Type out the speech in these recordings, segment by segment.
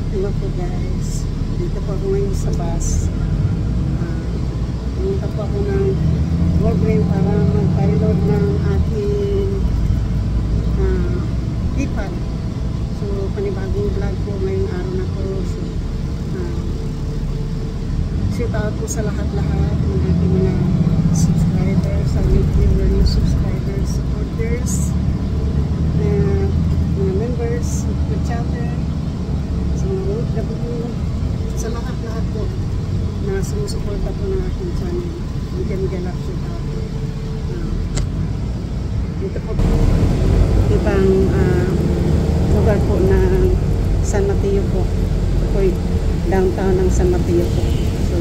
Hello po guys, dito po ako ngayon sa bus. Pumunta po ako ng Walgreens para mag-payload ng aking iPad. So panibagong vlog po ngayong araw na po. So, shout out po sa lahat-lahat ng ating mga subscribers, sa new subscribers, supporters, mga members, mga chatter, sa lahat-lahat po na sumusuporta po ng aking channel. Bigyan lang shout out po. Dito po ibang lugar po ng San Mateo po. Ito po downtown ng San Mateo po. So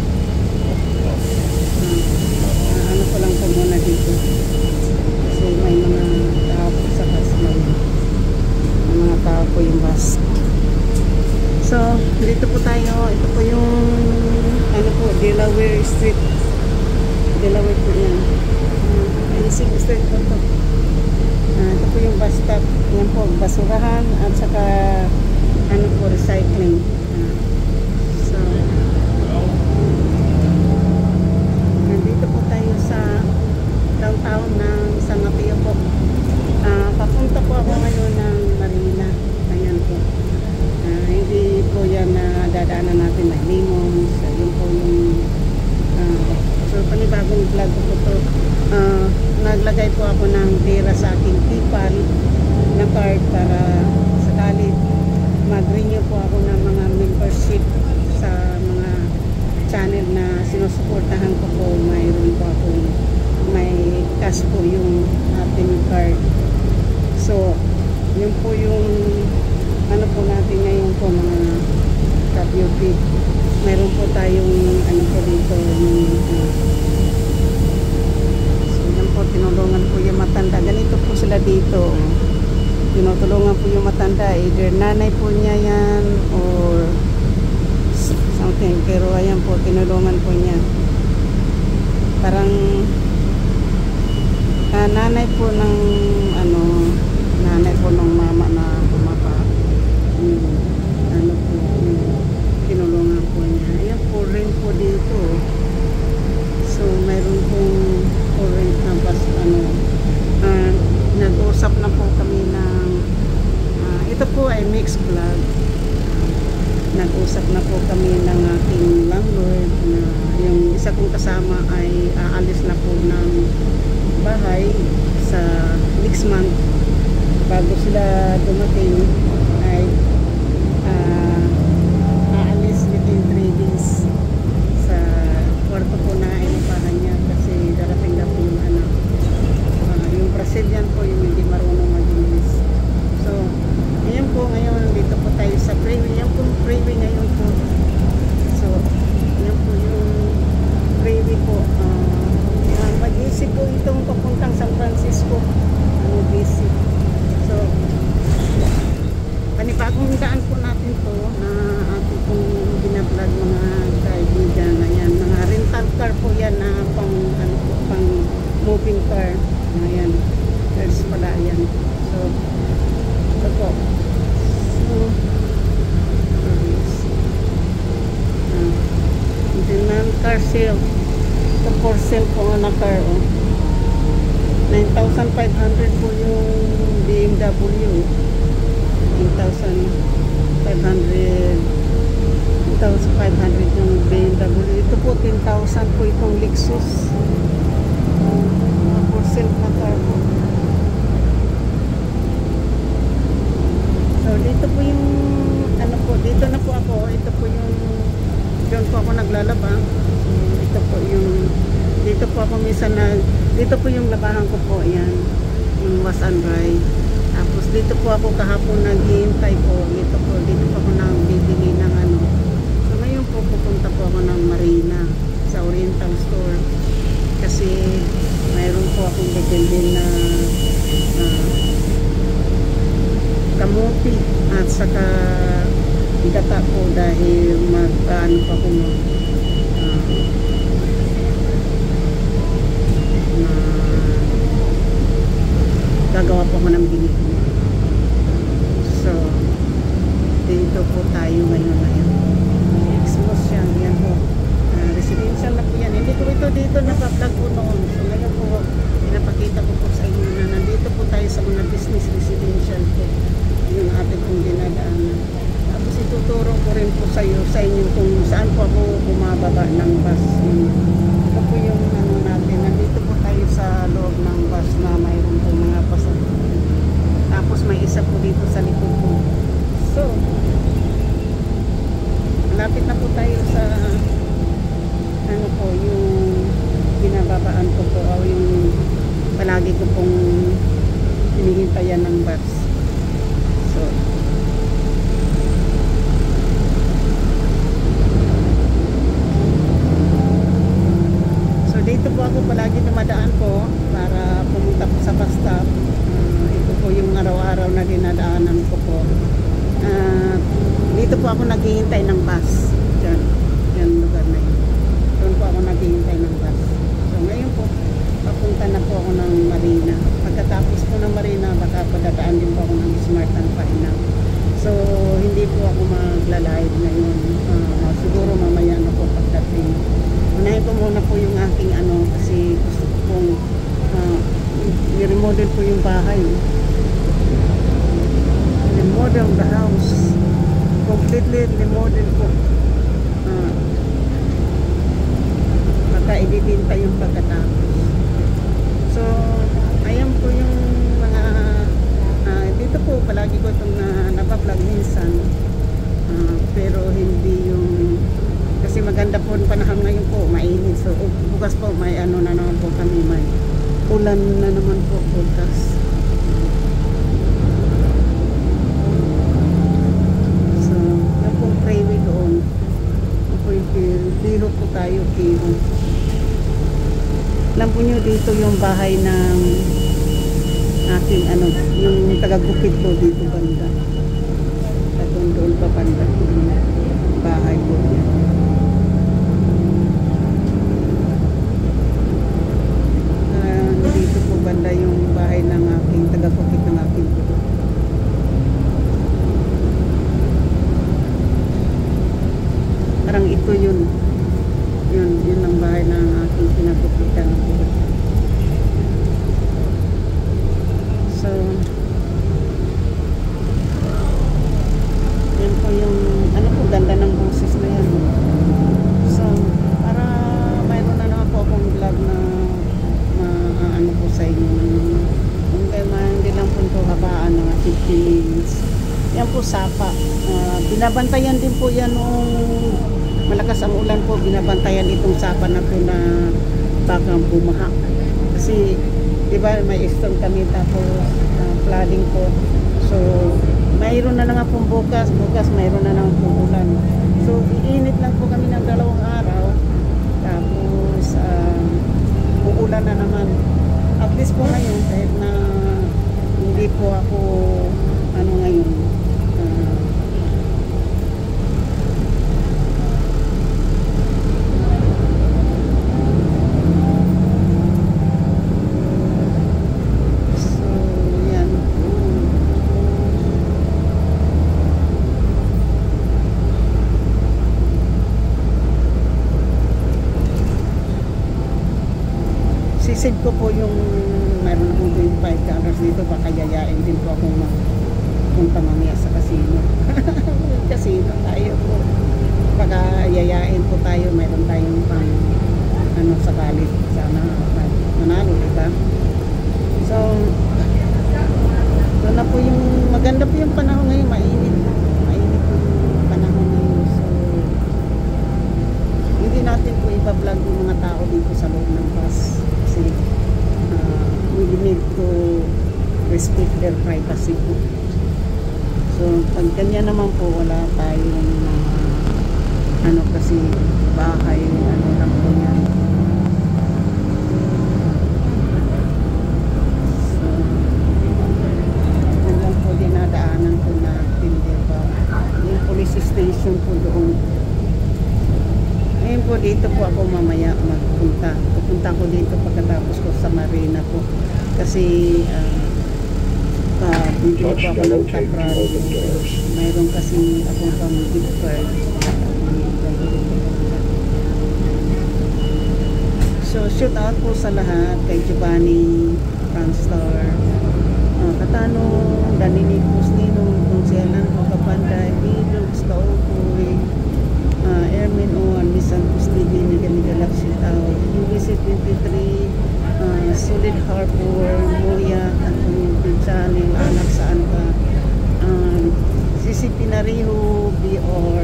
ano po lang po muna dito kasi may mga tao po sa bus, may mga tao po yung bus. So, dito po tayo. Ito po yung ano po, Delaware Street. Delaware po yan. Isig Street po ito. Ito po yung bus stop. Yan po, basurahan at saka ano po, recycling. So, nandito po tayo sa downtown ng San Mateo po. Papunta po ako ngayon ng Marina. Ayan po. Hindi po yan na dadaanan natin na limon. So, yun po yung so panibagong vlog po ito. Naglagay po ako ng pera sa aking PayPal na card para sakali mag-renew po ako ng mga membership sa mga channel na sinusuportahan ko po. Mayroon po ako may cash po yung ating card. So yun po yung ano po natin ngayon po mga WP. Meron po tayong ano po dito so yan po, tinulungan po yung matanda. Ganito po sila dito. Tinutulungan po yung matanda. Either nanay po niya yan or something. Pero ayan po, tinulungan po niya. Parang nanay po ng ano, nanay po ng mama na bumaba. Ano po, tinulungan po niya. Ayan po rin po dito. So, mayroon pong rent na bus, ano, nag-usap na po kami ng, ito po ay mixed vlog. Nag-usap na po kami ng aking landlord na yung isa kong kasama ay aalis na po ng bahay sa next month. Bago sila dumating ay aalis within 3 days sa kwarto po na inupahan niya kasi darating na po yung anak. Yung Brazilian po yung hindi marunong mag-English. So, ayan po ngayon, dito po tayo sa freeway. Yan po freeway ngayon po. So, yan po yung freeway po. Mag-isip po itong papuntang San Francisco. Mag-isip. So, panibagong daan po natin to na ating pong binablog mga kaibigan. Ayan, mga rental car po yan na pang, ano po, pang moving car. Ayan, cars pala ayan. So, ito po. So, car sale. Ito for sale po nga na car. 9,500 po yung BMW. 9,500 yung BMW. Ito po 10,000 po itong Lexus. For sale na car po. So dito po yung ano po, dito na po ako. Ito po yung doon po ako naglalaba. So ito po yung dito po ako minsan dito po yung labahan ko po. Ayan, yung wash and dry. Tapos dito po ako kahapon naghihintay po. Dito po ako nang bibili ng ano. So ngayon po pupunta po ako ng Marina sa Oriental Store kasi mayroon po akong bibilhin na kamote at saka gata po dahil ano pa po gagawa po ako ng binigyan. So Nandito po tayo ngayon. Exmos siya. Yan po. Residential na po yan. Hindi ko ito dito naka-vlog po noon. So ngayon po, pinapakita ko po sa inyo na nandito po tayo sa mga business residential po. Yung ating pong dinadaanan. Tapos ituturo ko rin po sa inyo kung saan po ako bumababa ng bus. Ito po yung ano natin. Nandito po tayo sa loob ng bus na mayroon po mga pasahero. Tapos may isa po dito sa likod po. So, malapit na po tayo sa ano po, yung binababaan ko po o yung palagi ko pong hinihintayan ng bus. So dito po ako palagi dumadaan po para pumunta po sa bus stop. Ito po yung araw-araw na dinadaanan ko po. Dito po ako naghihintay ng bus. Diyan lugar na yun. Doon po ako naghihintay ng bus. So ngayon po, papunta na po ako ng Marina. Pagkatapos po ng Marina, baka padadaan din po ako ng Smart and Final. So hindi po ako magla-live ngayon. Siguro mamaya na po pagdating. Unahin ko muna po yung aking ano, kasi gusto ko pong i-remodel po yung bahay. Remodel the house. Completely remodel po. Baka ibibinta yung pagkatapos. So, ayan po yung mga dito po palagi ko itong nabablog minsan. Pero hindi yung kasi maganda po ang panahon ngayon po, mainit. So, bukas po may ano na naman po kami, may ulan na naman po bukas. So, yan pong freeway doon. Yan po yung kilo po tayo, kilo. Alam po nyo dito yung bahay ng aking ano, yung taga-bukid po dito banda. At doon pa banda. Bahay po yan. Dito po banda yung bahay ng aking taga-bukid ng aking puto. Parang ito yun. Yun ang bahay ng aking pinabukitan. So, yan po yung, ano po, ganda ng boses na yan. So, para mayroon na naman po akong vlog na ano po sa inyo. Kung kayo hindi lang po ito habaan ng 15 minutes. Yan po sapa. Binabantayan din po yan nung malakas ang ulan po, binabantayan itong sapa na po na baka bumaha. Kasi, di ba, may storm kami tapos flooding po. So, mayroon na naman pong bukas mayroon na naman pong ulan. So, iinit lang po kami ng 2 araw. Tapos, uulan na naman. At least po ngayon, kahit na hindi po ako, ano ngayon, sisig ko po yung mayroon akong $25 dito, baka yayain din po akong punta mamaya sa casino. Casino tayo po, baka yayain po tayo, mayroon tayong pang ano sa balit, sana manalo, diba? So doon na po yung maganda po yung panahon ngayon, mainit yung panahon ngayon. So hindi natin po ipa-vlog yung mga tao dito sa loob ng bus. We need to respect their privacy po. So pag ganyan naman po, wala tayong ano kasi bahay, ano lang po yan. So hanggang po dinadaanan po natin, diba? Yung police station po doon. Ngayon po dito po ako mamaya magpunta. Pupunta ko dito pagkatapos ko sa Marina po. Kasi Bibili po ako ng top rally. Mayroon kasi akong pang gift card. So, shoot out po sa lahat kay Giovanni, Franstar, Katano, Daninipos, Ninong, Konselan, Kapanday, Ilux, Kaupoy, Ermin Owan, Miss Santos TV, Niganigalak, shoot out, UBC 23, Solid Harbor, Moya, Antonio Channel, Anak Saan Ka, CCP Nariho, BR,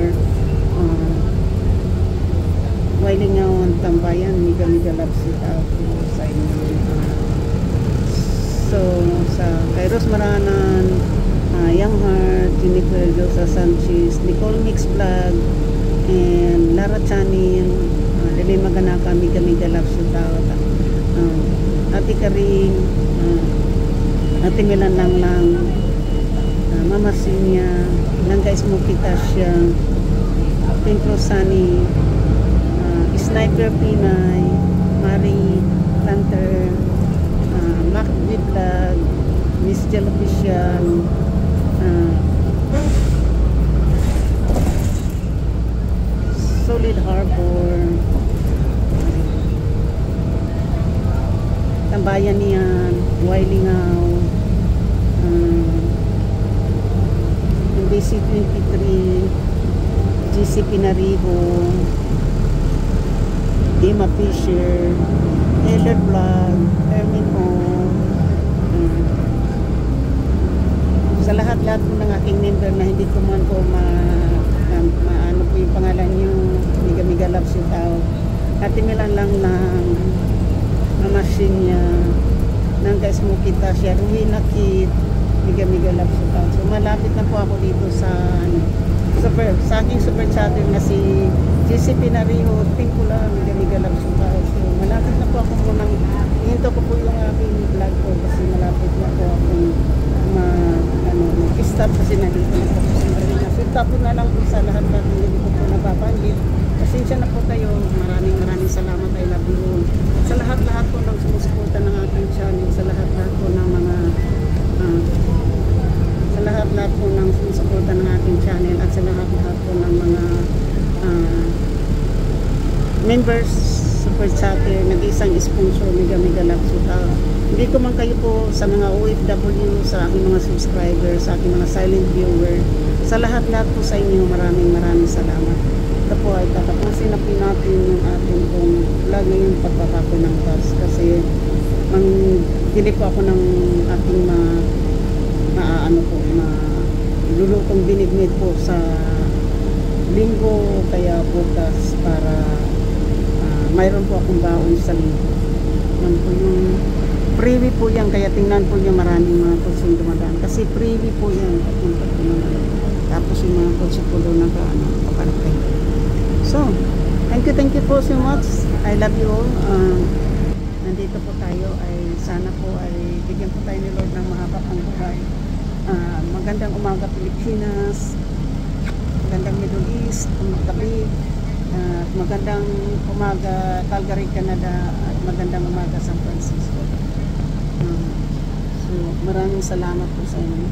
Wailingawan, Tambayan, Miga Love Shoot out sa inyo. So, sa Kairos Maranan, Young Heart, Jennifer Josa Sanchez, Nicole Mix Vlog, and Lara Chanin, Lili Maganaka, Miga Love Shoot out, Ate Karing, Ate Milan Lang, Mama Sinya, Langga Smoky Tasha, Pink Rosani, Sniper Pinay, Marie Planter, Mac Vlog, Miss Jel Official, Solid Harbor, Tambayan niyan, Wailingaw, MBC 23, GC Pinariho, Dima Fisher, Eller Vlog, Ermin O, sa lahat-lahat po ng aking member na hindi ko man po ano po yung pangalan nyo, Miga Love Shoot out, Ate Milan lang Mama Shinya, Nangga Smoky Tasha, Ruina Kid, Miga Love Shoot out. So malapit na po ako dito sa sa aking super chatter na si JC Pinariho, Tinkula, Miga Love Shoot out. So malapit na po ako munang hinto ko po yung aking vlog ko kasi malapit na po akong stop kasi nandito na po sa Marina. So tapos na lang po sa lahat na hindi ko po nababanggit. Pasensya na po kayo. Maraming salamat. I love you all. Sa lahat-lahat po ng sumusuporta ng aking channel, sa lahat-lahat po ng mga sa lahat-lahat po ng sumusuporta ng aking channel at sa lahat-lahat po ng mga members, super chatter, nag-isang sponsor, Miga Love Shoot out. Hindi ko man kayo po sa mga OFW, sa aking mga subscribers, sa aking mga silent viewer, sa lahat-lahat po sa inyo, maraming salamat. Ito po ay tatapusin na po natin yung ating pong vlog ngayon pagbaba ko ng bus kasi bili po ako ng aking lulutong binignit po sa linggo kaya bukas para mayroon po akong baon sa linggo. Yan po yung freebie po yan, kaya tingnan po niyo maraming mga kutsong dumadaan kasi freebie po yan tapos yung mga kutsi po doon nagkakalakay. So, thank you po so much. I love you all. Nandito po tayo ay sana po ay bigyan po tayo ni Lord ng mahaba pang buhay. Magandang umaga Pilipinas, magandang Middle East, gabi, magandang umaga Calgary, Canada, at magandang umaga San Francisco. So maraming salamat po sa inyo.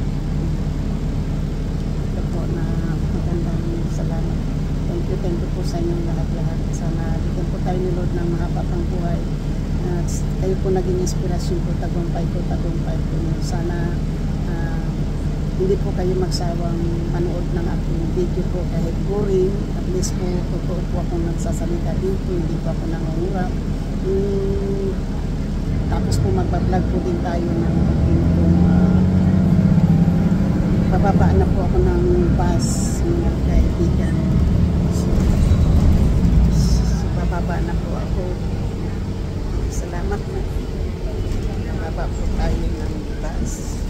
Ito po na magandang salamat. Thank you po sa inyong lahat-lahat. Sana bigyan po tayo ni Lord ng mahaba pang buhay. Kayo po naging inspirasyon po, tagumpay po. Sana hindi po kayo magsawang manood ng aking video po kahit boring. At least po, totoo po akong nagsasalita dito, hindi po ako nangungurap. Tapos po magbablog po din tayo ng aking bababaan na po ako ng bus, mga kaibigan. So bababa na po ako. Salamat na. Bababa po tayo ng bus.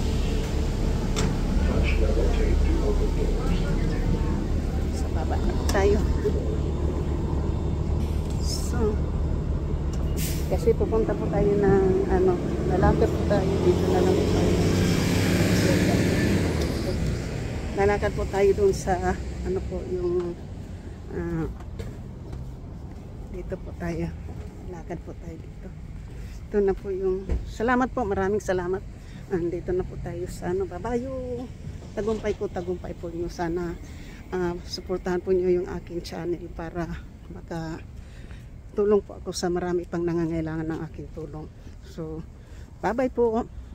Sa baba na tayo. So, kasi pupunta po tayo ng lalakad po tayo dito na lang po tayo. Lalakad po tayo dun sa yung dito po tayo. Lakad po tayo dito. Ito na po yung salamat po, maraming salamat. Andito na po tayo sa ano, babayo. Tagumpay po nyo. Sana suportahan po nyo yung aking channel para makatulong po ako sa marami pang nangangailangan ng aking tulong. So, bye-bye po.